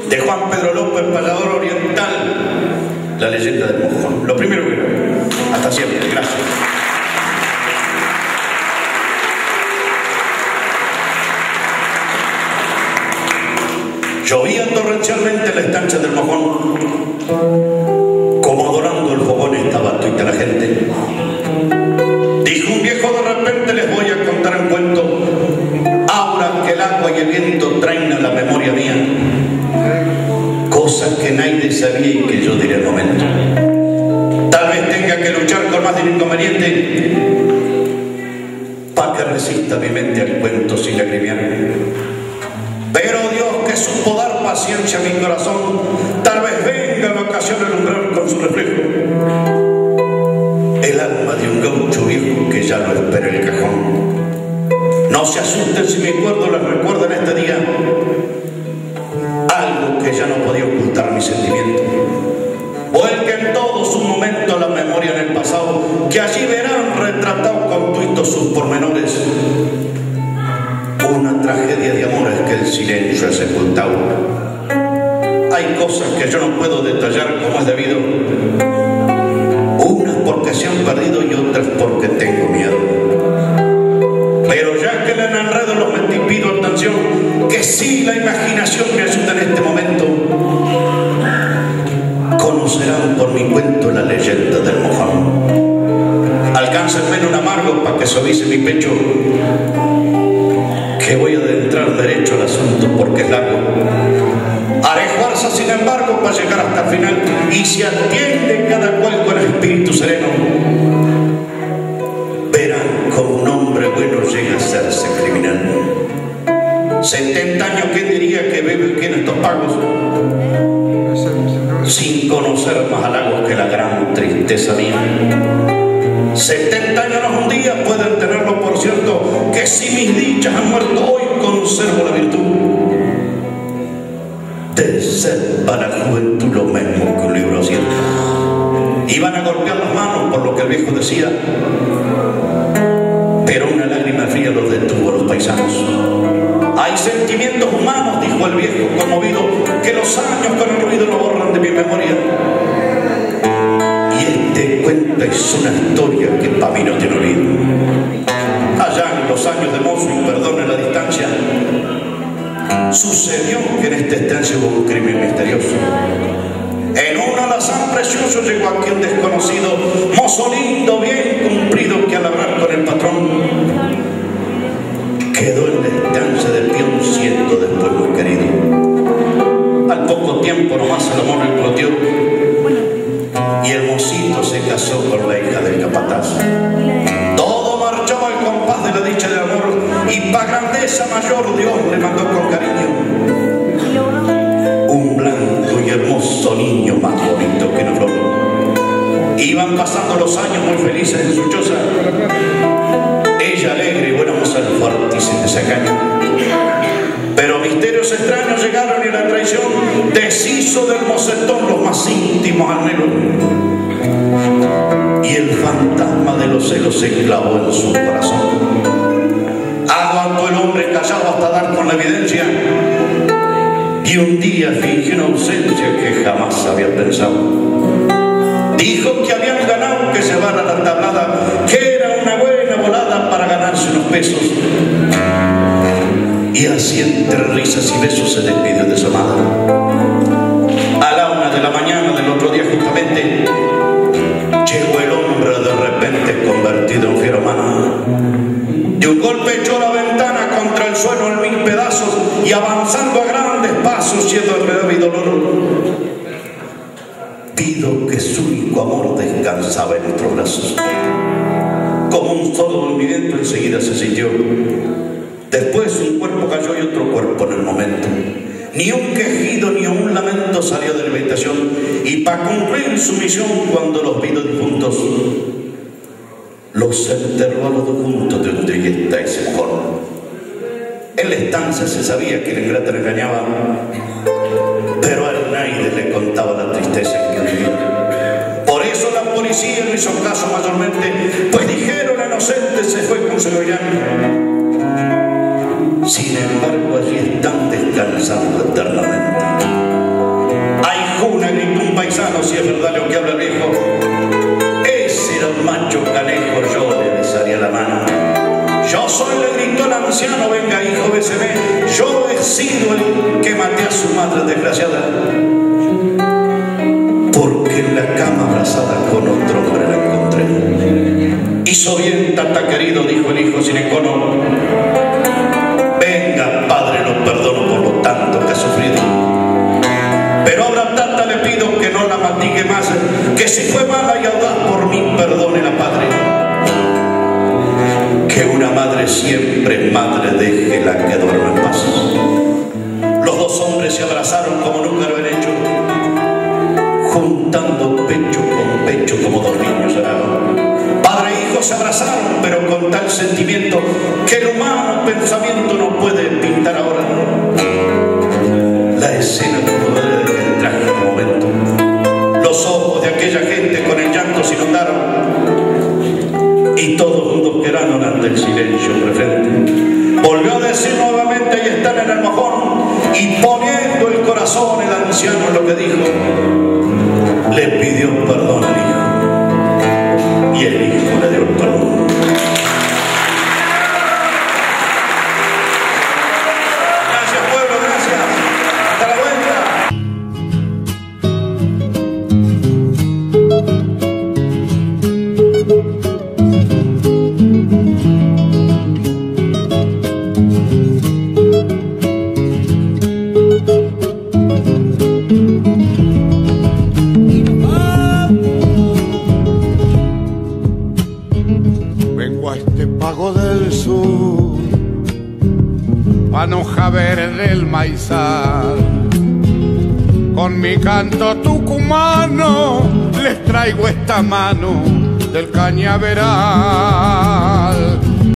de Juan Pedro López, payador oriental, la leyenda del mojón. Lo primero que hasta siempre, gracias. Llovía torrencialmente en la estancia del mojón, como adorando el fogón estaba tuita la gente. Dijo un viejo: de repente les voy a contar un cuento, ahora que el agua y el viento traen a la memoria mía cosas que nadie sabía y que yo diré al momento. Tal vez tenga que luchar con más de un inconveniente para que resista mi mente al cuento sin lagrimear. Pero Dios, que supo dar paciencia a mi corazón, tal vez venga la ocasión de alumbrar con su reflejo el alma de un gaucho viejo que ya no espera el cajón. No se asusten si mi acuerdo les recuerda en este día algo que ya no podía ocultar mi sentimiento. Vuelquen en todo su momento la memoria en el pasado, que allí verán retratado con tuitos sus pormenores. Una tragedia de amores que el silencio ha sepultado. Hay cosas que yo no puedo detallar como es debido, unas porque se han perdido y otras porque tengo miedo. Pero ya que le enredo los metí, pido atención, que sí la imaginación me ayuda en este momento. Conocerán por mi cuento la leyenda del mojón. Alcáncenme en un amargo para que suavice mi pecho, que voy a adentrar derecho al asunto porque es largo. Haré fuerza, sin embargo, para llegar hasta el final, y si atiende cada cual con el espíritu sereno, verán como un hombre bueno llega a serse criminal. 70 años, ¿quién diría que bebe que en estos pagos, sin conocer más halagos que la gran tristeza mía? 70 años no es un día, pueden tenerlo por cierto, que si mis dichas han muerto hoy, conservo la virtud de ser para la juventud lo mismo que un libro abierto. Iban a golpear las manos por lo que el viejo decía, pero una lágrima fría los detuvo a los paisanos. Hay sentimientos humanos, dijo el viejo conmovido, que los años con el ruido no borran de mi memoria. Este cuento es una historia que para mí no tiene olvido. Allá en los años de mozo, y perdone la distancia, sucedió que en esta estancia hubo un crimen misterioso. En un alazán precioso llegó aquí un desconocido, mozo lindo, bien cumplido, que al hablar con el patrón quedó en la estancia de pie un ciento después muy querido. Al poco tiempo nomás el amor explotió y el mocito se casó con la hija del capataz. Todo marchaba al compás de la dicha del amor, y pa' grandeza mayor Dios le mandó con cariño un blanco y hermoso niño, más bonito que una flor. Iban pasando los años muy felices en su choza, ella alegre y buena mujer, fuerte y sin desengaño. Pero misterios extraños llegaron y la traición deshizo del mocetón los más íntimos anhelos, y el fantasma de los celos se clavó en su corazón. Aguantó el hombre callado hasta dar con la evidencia, y un día fingió una ausencia que jamás había pensado. Dijo que habían ganado, que llevara la tablada, que era una buena volada para ganarse unos pesos. Y así entre risas y besos se despidió de su amada. A la 1 de la mañana del otro día justamente, llegó el hombre de repente convertido en fiera humana. De un golpe echó la ventana contra el suelo en 1000 pedazos, y avanzando a grandes pasos, siendo enredado y dolor, pido que su único amor descansaba en nuestros brazos. Como un solo movimiento enseguida se sintió. Después un cuerpo cayó y otro cuerpo en el momento. Ni un quejido ni un lamento salió de la habitación, y para cumplir su misión, cuando los vino difuntos, los enterró a los dos juntos de un trilleta y ese mojón. En la estancia se sabía que la ingrata le engañaba, pero a nadie le contaba la tristeza en que vivía. Por eso la policía no hizo caso mayormente, pues dijeron: la inocente se fue con Segoviano. Sin embargo, allí están descansando eternamente. anciano, si es verdad lo que habla el viejo. Ese era un macho canejo, yo le besaría la mano. Yo soy, le gritó el anciano, venga hijo, béseme. Yo he sido el que maté a su madre desgraciada, porque en la cama abrazada con otro hombre la encontré. Hizo bien, tata querido, dijo el hijo sin encono. Venga, padre, lo perdono por lo tanto que ha sufrido. Pero ahora, tata, le pido que no la maldigue más, que si fue mala y audaz por mí, perdone la padre. Que una madre siempre es madre, déjela que duerma en paz. Los dos hombres se abrazaron como nunca lo han hecho, juntando pecho con pecho como dos niños oraron. Padre e hijo se abrazaron, pero con tal sentimiento que el humano pensamiento no puede pintar ahora. La escena como de aquel trágico momento. Los ojos de aquella gente con el llanto se inundaron, y todos juntos quedaron ante el silencio presente. Volvió a decir nuevamente, ahí están en el mojón, y poniendo el corazón el anciano lo que dijo, le pidió perdón al hijo, y el hijo le dio el perdón. Gracias, pueblo, gracias. Hasta la vuelta. Panoja verde el maizal, con mi canto tucumano les traigo esta mano del cañaveral.